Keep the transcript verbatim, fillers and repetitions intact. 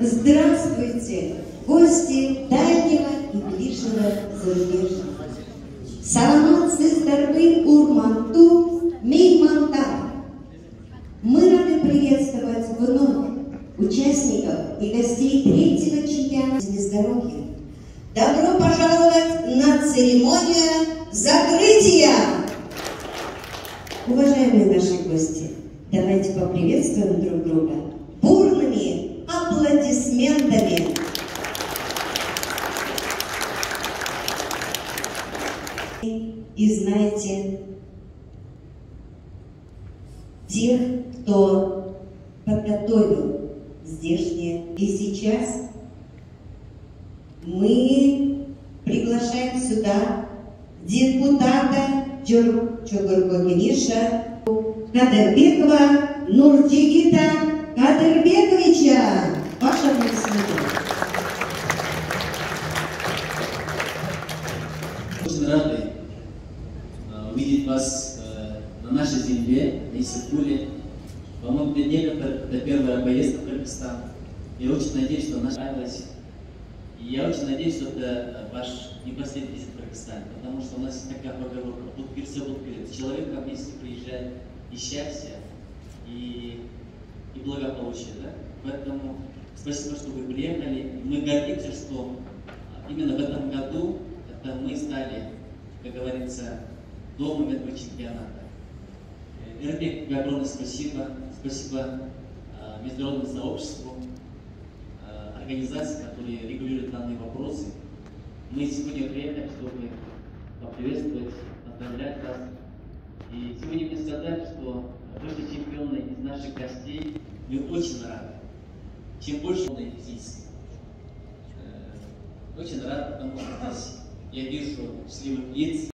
Здравствуйте, гости дальнего и ближнего зарубежья. Саламат сыздарбы урманту меймантар. Мы рады приветствовать вновь участников и гостей третьего чемпионата здоровья. Добро пожаловать на церемонию закрытия! Уважаемые наши гости, давайте поприветствуем друг друга бурными аплодисментами. И знаете, тех, кто подготовил здешние. И сейчас мы приглашаем сюда депутата Чугуркогениша Кадырбекова Нуртигита Кадырбековича. Ваши аплодисменты. Очень рады uh, увидеть вас uh, на нашей земле, на Иссык-Куле. По-моему, для некоторых это первая поездка в Кыргызстан. Я очень надеюсь, что она нравилась. И я очень надеюсь, что это ваш не последний визит в Кыргызстан, потому что у нас есть такая поговорка: тут все будут говорить, человек вместе приезжает и счастье, и, и благополучие. Да? Поэтому спасибо, что вы приехали. Мы гордимся, что именно в этом году это мы стали, как говорится, домом этого чемпионата. Эрбек, огромное спасибо. Спасибо э, международному сообществу, э, организации, которые регулируют данные вопросы. Мы сегодня приехали, чтобы поприветствовать, поздравлять вас. И сегодня мне сказали, что вышли чемпионы из наших гостей. Мы очень рады. Чем больше здесь, э, очень рад, потому что здесь я вижу счастливых лиц.